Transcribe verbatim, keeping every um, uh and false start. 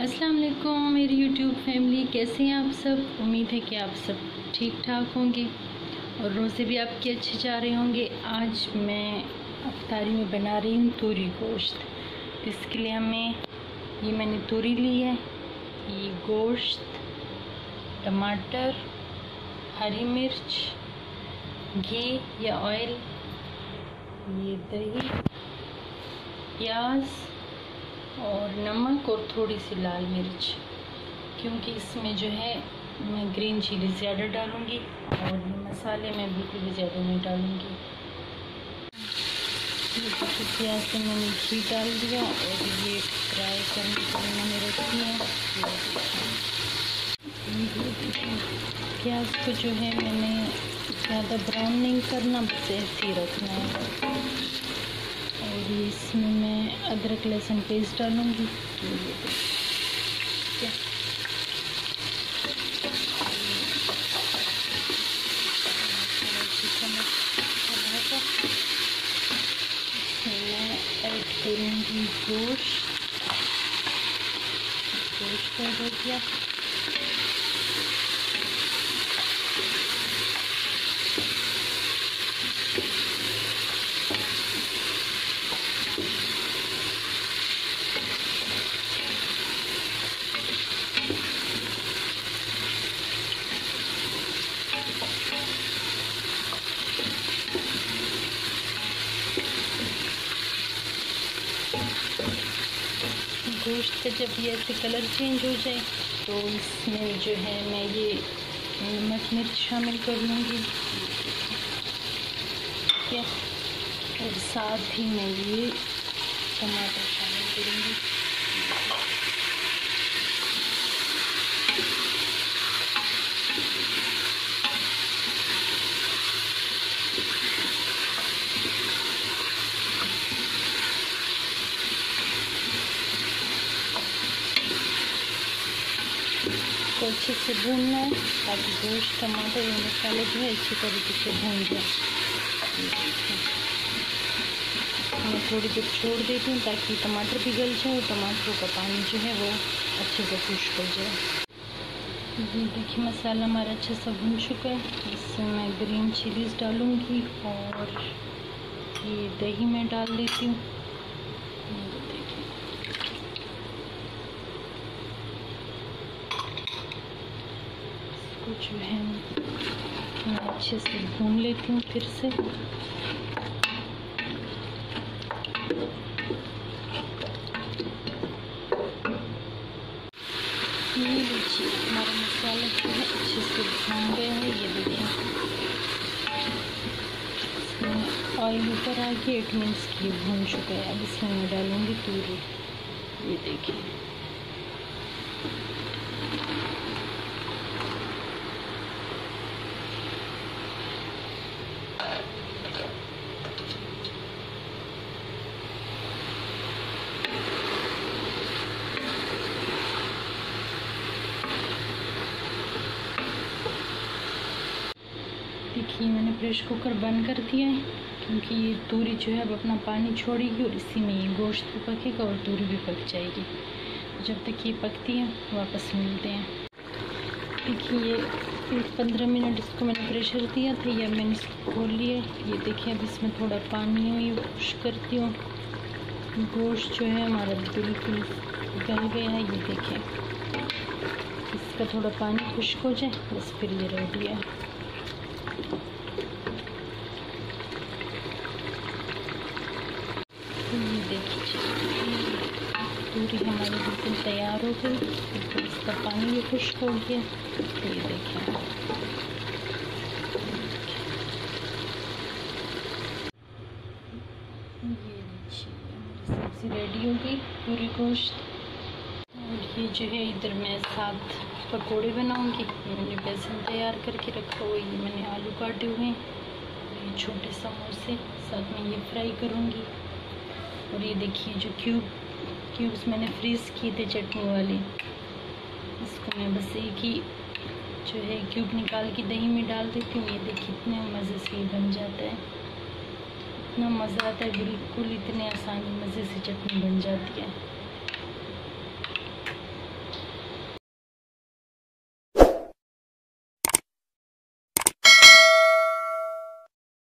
अस्सलाम वालेकुम मेरी यूट्यूब फैमिली, कैसे हैं आप सब। उम्मीद है कि आप सब ठीक ठाक होंगे और रोज़े भी आपके अच्छे जा रहे होंगे। आज मैं अफ्तारी में बना रही हूँ तोरी गोश्त। इसके लिए हमें ये मैंने तोरी ली है, ये गोश्त, टमाटर, हरी मिर्च, घी या ऑयल, ये दही, प्याज और नमक और थोड़ी सी लाल मिर्च, क्योंकि इसमें जो है मैं ग्रीन चिली ज़्यादा डालूँगी और मसाले मैं बिल्कुल भी ज़्यादा नहीं डालूँगी। प्याज से मैंने घी डाल दिया और ये फ्राई करने के लिए मैंने रखी है। प्याज को जो है मैंने ज़्यादा ब्राउन नहीं करना, बस ऐसे ही रखना है। और इसमें मैं अदरक लहसुन पेस्ट डालूँगी। इसमें मैं ऐड करूँगी गोश्त। गोश्त ऐड हो गया। गोश्त का जब ये ऐसे कलर चेंज हो जाए तो इसमें जो है मैं ये नमक मिर्च शामिल कर लूँगी, ठीक है। और साथ ही मैं ये टमाटर शामिल करूँगी। तो अच्छे से भूनना है ताकि गोश्त, टमाटर और मसाले जो है अच्छी तरीके से भून जाए। मैं थोड़ी देर छोड़ देती हूँ ताकि टमाटर भी गल जाए और टमाटरों का पानी जो है वो अच्छे से खुश्क हो जाए। ये देखिए मसाला हमारा अच्छा सा भून चुका है। इसमें मैं ग्रीन चिलीज़ डालूँगी और ये दही मैं डाल देती हूँ। जो है मैं अच्छे से भून लेती हूँ फिर से। ये देखिए हमारा मसाला जो है अच्छे से भून गया है। ये देखिए इसमें ऑयल ऊपर आ गया, एट मिनट्स के लिए भून चुका है। अब इसमें मैं डालूँगी तोरी। ये देखिए देखिए मैंने प्रेशर कुकर बंद कर दिया है, क्योंकि ये तोरी जो है अब अपना पानी छोड़ेगी और इसी में ये गोश्त भी पकेगा और तोरी भी पक जाएगी। जब तक ये पकती है वापस मिलते हैं। देखिए ये पंद्रह मिनट इसको मैंने प्रेशर दिया था, या मैंने इसको खोल लिया। ये देखिए अब इसमें थोड़ा पानी है, ये खुश्क करती हूँ। गोश्त जो है हमारा बिल्कुल गल गया है। ये देखिए इसका थोड़ा पानी खुश्क हो जाए बस फिर ये रेडी है। ये देखिए पूरी हमारी बिल्कुल तैयार हो गई, बिल्कुल इसका पानी भी खुश्क हो गया। ये देखिए ये लीजिए हमारी सब्ज़ी रेडी हो गई, पूरी गोश्त। और ये जो है इधर मैं साथ पकोड़े बनाऊंगी। मैंने बेसन तैयार करके रखा हुआ, ये मैंने आलू काटे हुए हैं, ये छोटे समोसे साथ में ये फ्राई करूंगी। और ये देखिए जो क्यूब क्यूब्स मैंने फ्रीज़ किए थे चटनी वाले, इसको मैं बस एक ही जो है क्यूब निकाल के दही में डाल देती हूँ। ये देखिए इतने मज़े से ये बन जाता है, इतना मज़ा आता है, बिल्कुल इतने आसानी मज़े से चटनी बन जाती है।